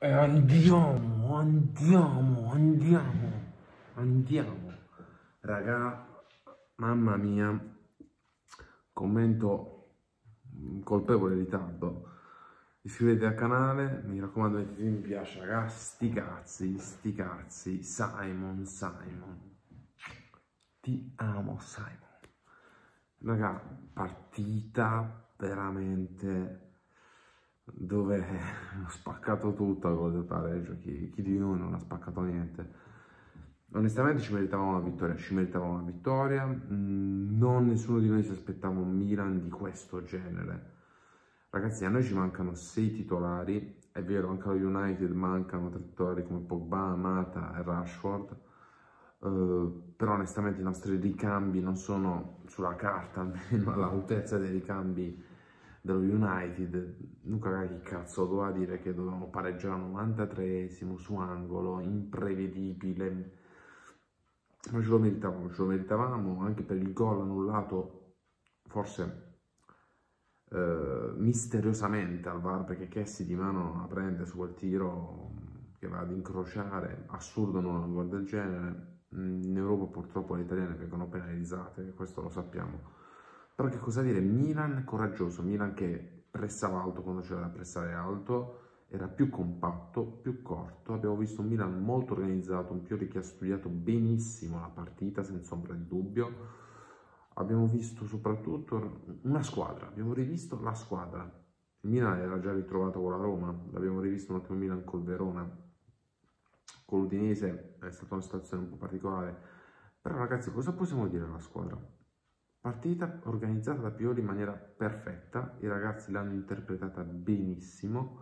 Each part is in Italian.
Andiamo. Raga, mamma mia, commento colpevole ritardo. Iscrivetevi al canale, mi raccomando mettete mi piace, raga, sti cazzi, Simon, ti amo Simon. Raga, partita veramente dove ho spaccato tutto al gol del pareggio, chi di noi non ha spaccato niente. Onestamente ci meritavamo una vittoria, non nessuno di noi si aspettava un Milan di questo genere. Ragazzi, a noi ci mancano 6 titolari, è vero, anche allo United mancano 3 titolari come Pogba, Mata e Rashford, però onestamente i nostri ricambi non sono sulla carta, almeno all'altezza dei ricambi dello United. Dunque, ragazzi, che cazzo doveva dire che dovevamo pareggiare al 93esimo su angolo, imprevedibile. Ma ce lo meritavamo anche per il gol annullato, forse misteriosamente al VAR, perché Kessie di mano non la prende su quel tiro che va ad incrociare. Assurdo non un gol del genere. In Europa purtroppo le italiane vengono penalizzate, questo lo sappiamo. Però che cosa dire, Milan coraggioso, Milan che pressava alto quando c'era da pressare alto, era più compatto, più corto. Abbiamo visto un Milan molto organizzato, un Pioli che ha studiato benissimo la partita, senza ombra di dubbio. Abbiamo visto soprattutto una squadra, abbiamo rivisto la squadra. Il Milan era già ritrovato con la Roma, l'abbiamo rivisto un attimo Milan col Verona, con l'Udinese è stata una situazione un po' particolare. Però ragazzi, cosa possiamo dire della squadra? Partita organizzata da Pioli in maniera perfetta, i ragazzi l'hanno interpretata benissimo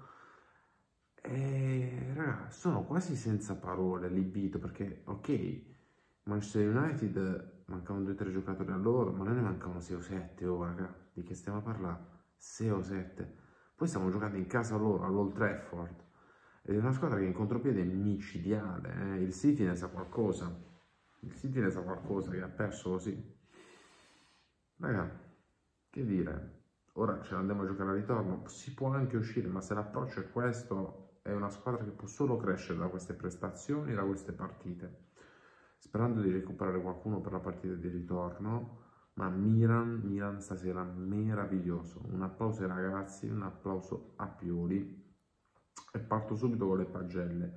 e ragazzi, sono quasi senza parole, allibito, perché ok, Manchester United mancavano 2 o 3 giocatori a loro, ma noi ne mancavano 6 o 7, oh raga, di che stiamo a parlare? 6 o 7. Poi stiamo giocando in casa loro, all'Old Trafford, ed è una squadra che in contropiede è micidiale, il City ne sa qualcosa, che ha perso così. Raga, che dire, ora ce l'andiamo a giocare al ritorno, si può anche uscire, ma se l'approccio è questo, è una squadra che può solo crescere da queste prestazioni, da queste partite. Sperando di recuperare qualcuno per la partita di ritorno, ma Milan stasera meraviglioso. Un applauso ai ragazzi, un applauso a Pioli. E parto subito con le pagelle.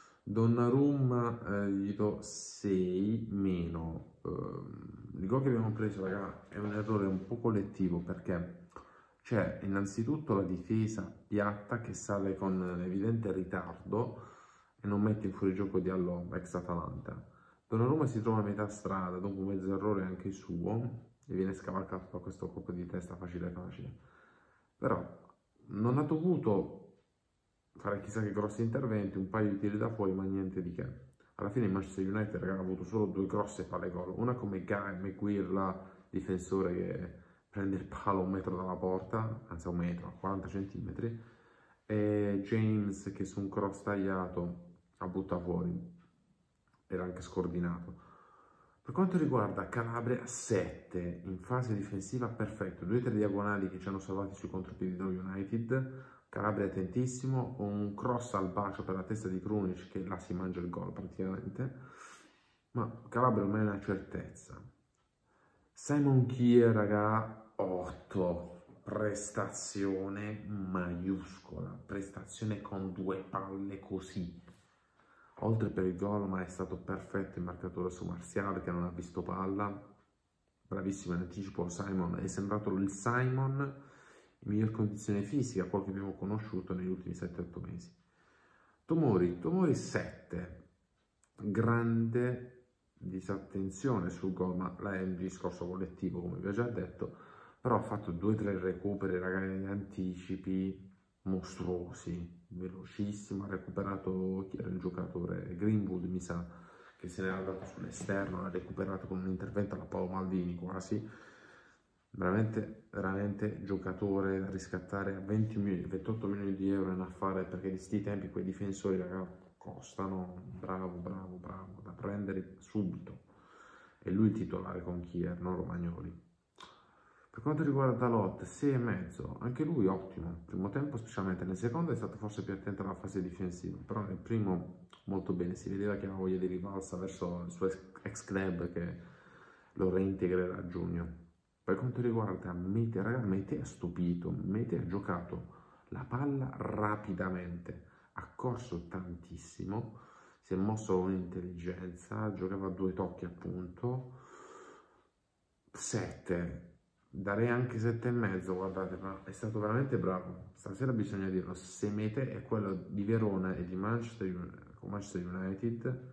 Donnarumma gli do 6 meno. Il gol che abbiamo preso, raga, è un errore un po' collettivo, perché c'è innanzitutto la difesa piatta che sale con evidente ritardo e non mette in fuorigioco Diallo ex Atalanta. Donnarumma si trova a metà strada dopo un mezzo errore anche suo e viene scavalcato da questo colpo di testa facile. Però non ha dovuto fare chissà che grossi interventi, un paio di tiri da fuori, ma niente di che. Alla fine il Manchester United, raga, ha avuto solo 2 grosse palle gol, una come Guy McGuire, difensore che prende il palo a 1 metro dalla porta, anzi a 1 metro, a 40 centimetri, e James che su un cross tagliato la butta fuori, era anche scordinato. Per quanto riguarda Calabria, 7 in fase difensiva, perfetto, 2 o 3 diagonali che ci hanno salvati sui contropiedi dello United. Calabria attentissimo, un cross al bacio per la testa di Krunic che là si mangia il gol praticamente, ma Calabria ormai è una certezza. Simon Kier, raga, 8, prestazione maiuscola, prestazione con 2 palle così. Oltre per il gol, ma è stato perfetto il marcatore su Martial che non ha visto palla, bravissimo in anticipo Simon, è sembrato il Simon in miglior condizione fisica, quello che abbiamo conosciuto negli ultimi 7-8 mesi. Tomori 7, grande disattenzione sul gol, ma là è un discorso collettivo come vi ho già detto, però ha fatto 2 o 3 recuperi, ragazzi, anticipi mostruosi, velocissimo, ha recuperato chi era il giocatore, Greenwood mi sa, che se n'era andato sull'esterno, ha recuperato con un intervento alla Paolo Maldini quasi. Veramente giocatore da riscattare a 28 milioni di euro in affare, perché di sti tempi quei difensori, raga, costano. Bravo, da prendere subito. E lui il titolare con Kier, non Romagnoli. Per Per quanto riguarda Dalot, 6,5, anche lui ottimo, primo tempo specialmente, nel secondo è stato forse più attento alla fase difensiva, però nel primo molto bene, si vedeva che aveva voglia di rivalsa verso il suo ex club che lo reintegrerà a giugno. Per quanto riguarda Mete, ragazzi, Mete ha stupito, Mete ha giocato la palla rapidamente, ha corso tantissimo, si è mosso con intelligenza, giocava a 2 tocchi appunto, 7. Darei anche 7,5, guardate, ma è stato veramente bravo. Stasera bisogna dirlo, se Mete è quello di Verona e di Manchester United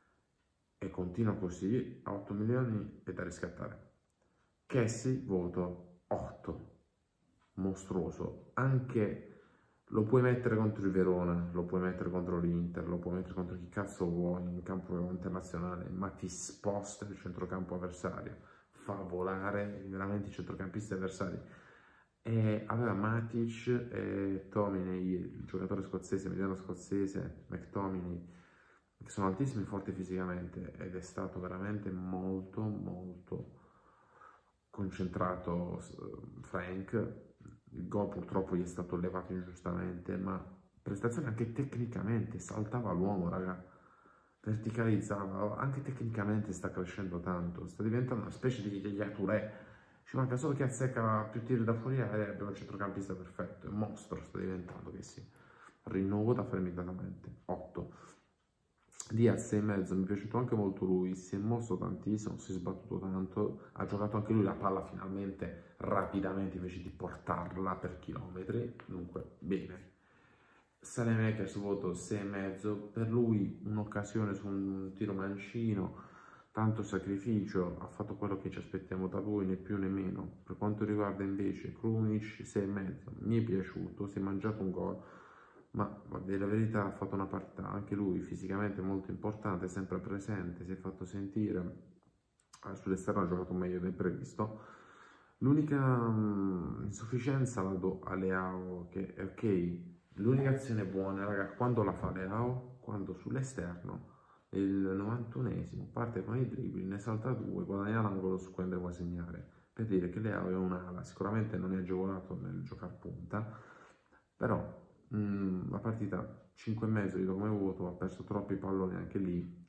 e continua così, a 8 milioni è da riscattare. Kessie, voto 8, mostruoso. Anche lo puoi mettere contro il Verona, lo puoi mettere contro l'Inter, lo puoi mettere contro chi cazzo vuoi in campo internazionale, ma ti sposta il centrocampo avversario, fa volare veramente i centrocampisti avversari. E aveva Matic e Tominey, il giocatore scozzese, mediano scozzese, McTominay, che sono altissimi e forti fisicamente, ed è stato veramente molto molto concentrato Frank. Il gol purtroppo gli è stato levato ingiustamente, ma prestazione anche tecnicamente, saltava l'uomo, raga, verticalizzava, anche tecnicamente sta crescendo tanto, sta diventando una specie di Yaya Touré, ci manca solo che azzecca più tiri da fuori area e abbiamo il centrocampista perfetto, è un mostro sta diventando, che sì, rinnovo da fare immediatamente, 8. Diaz 6,5, mi è piaciuto anche molto lui, si è mosso tantissimo, si è sbattuto tanto, ha giocato anche lui la palla finalmente rapidamente invece di portarla per chilometri, dunque bene. Saelemaekers voto 6,5, per lui un'occasione su un tiro mancino, tanto sacrificio, ha fatto quello che ci aspettiamo da lui, né più né meno. Per quanto riguarda invece Krunic 6,5, mi è piaciuto, si è mangiato un gol, ma a dire la verità ha fatto una partita anche lui fisicamente molto importante, sempre presente, si è fatto sentire, sull'esterno ha giocato meglio del previsto. L'unica insufficienza la do a Leao, che è ok, l'unica azione buona, raga, quando la fa Leao? Quando sull'esterno, il 91esimo, parte con i dribbling, ne salta 2, guadagna l'angolo su cui andremo a segnare, per dire che Leao è un'ala, sicuramente non è agevolato nel giocare punta, però la partita 5,5 io do come voto, ha perso troppi palloni anche lì,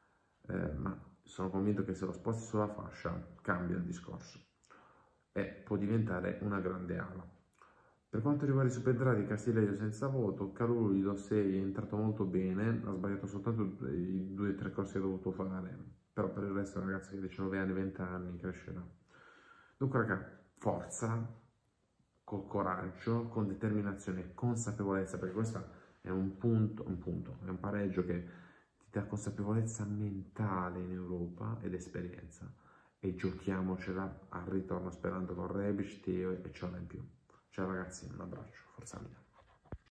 ma sono convinto che se lo sposti sulla fascia cambia il discorso e può diventare una grande ala. Per quanto riguarda i subentrati, Castillejo senza voto, Kalulu gli do 6, è entrato molto bene, ha sbagliato soltanto i 2 o 3 corsi che ha dovuto fare, però per il resto è un ragazzo che ha 19 anni, 20 anni, crescerà. Dunque raga, forza, col coraggio, con determinazione e consapevolezza, perché questo è un punto, è un pareggio che ti dà consapevolezza mentale in Europa ed esperienza, e giochiamocela al ritorno sperando con Rebic, Teo e Ciala in più. Ciao ragazzi, un abbraccio, forza Milan.